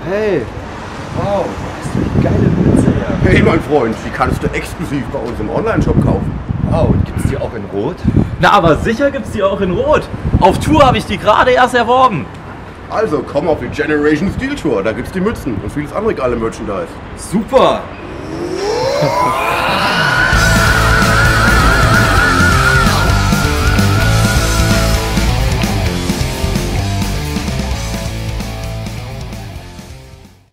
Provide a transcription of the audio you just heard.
Hey, Wow, hast du die geile Mütze her. hey mein Freund, die kannst du exklusiv bei uns im Online-Shop kaufen. Wow, und gibt's die auch in Rot? Na, aber sicher gibt's die auch in Rot. Auf Tour habe ich die gerade erst erworben. Also komm auf die Generation Steel Tour, da gibt's die Mützen und vieles andere geile Merchandise. Super!